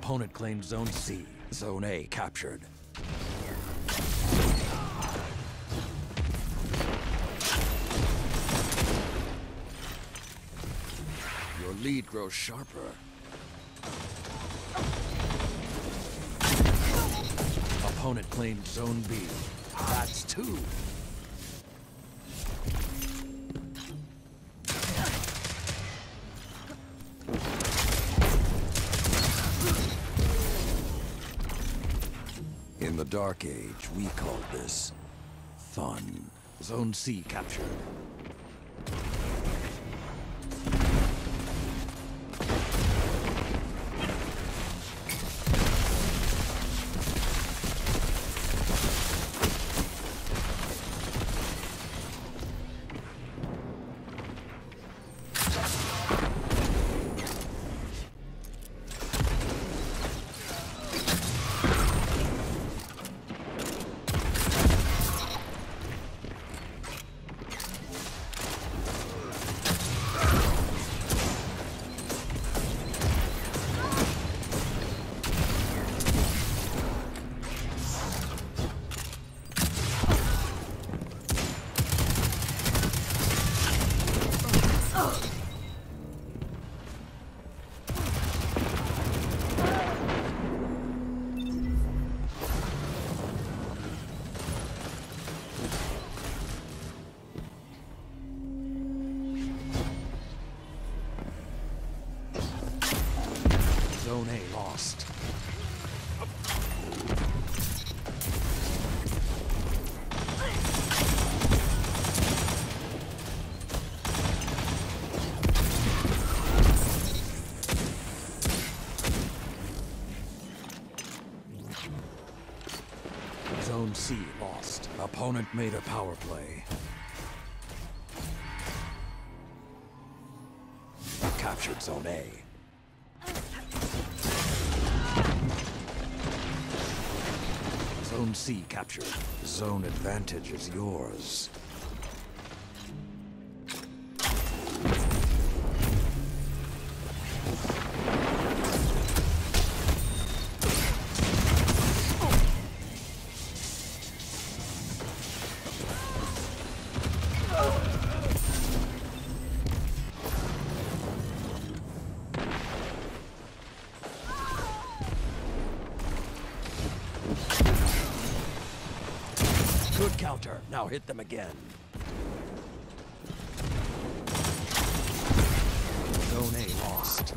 opponent claimed Zone C. Zone A captured. Your lead grows sharper. Opponent claimed Zone B. That's 2. In the Dark Age, we called this fun. Zone C captured. Zone A lost. Zone C lost. Opponent made a power play. Captured Zone A. Zone C captured. Zone advantage is yours. Good counter. Now hit them again. Zone A lost.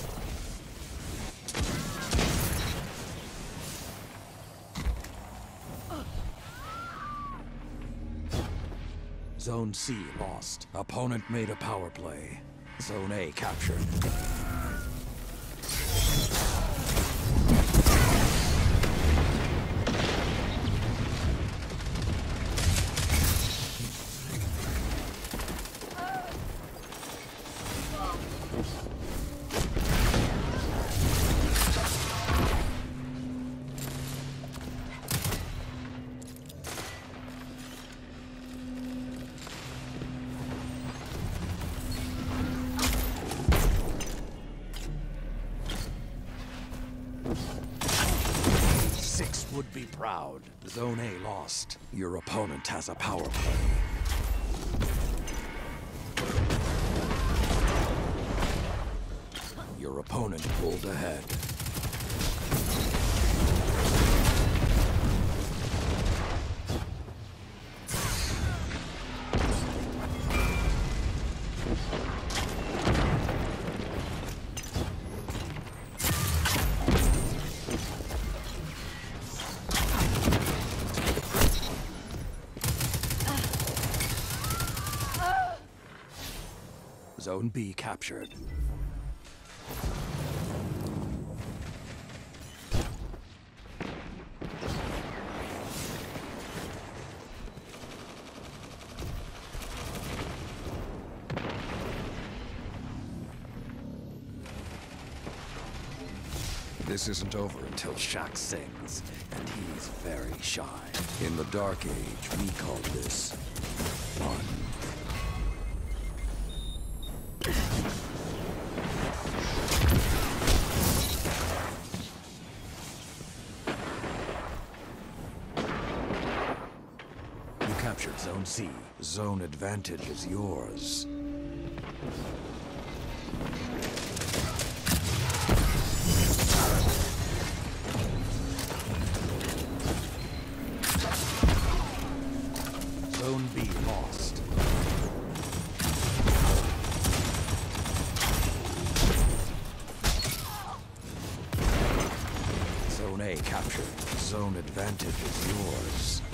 Zone C lost. Opponent made a power play. Zone A captured. Would be proud. Zone A lost. Your opponent has a power play. Your opponent pulled ahead. Zone B captured. This isn't over until Shaq sings, and he's very shy. In the Dark Age, we call this fun. Zone C. Zone advantage is yours. Zone B lost. Zone A captured. Zone advantage is yours.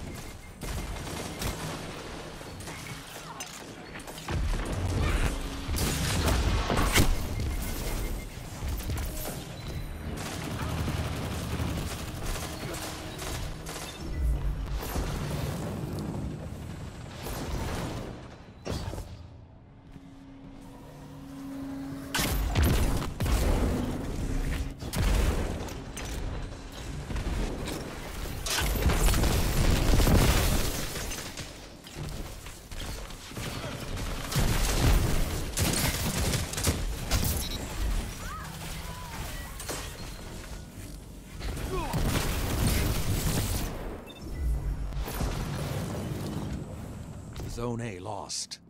Zone A lost.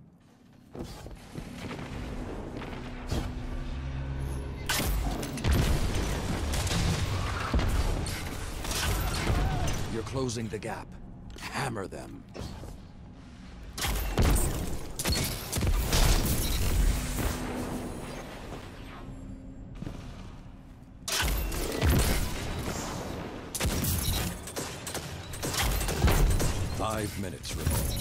You're closing the gap. Hammer them. Five minutes remain.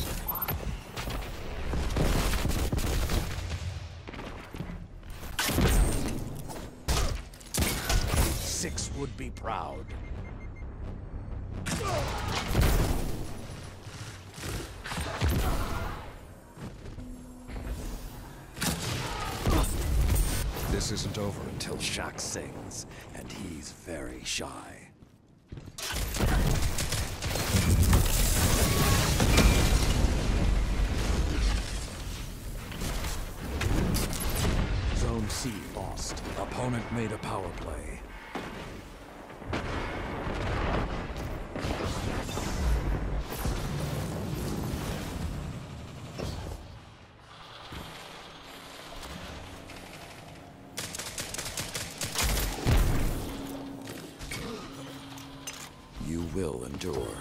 Six would be proud. This isn't over until Shaq sings, and he's very shy. Zone C lost. Opponent made a power play. You will endure.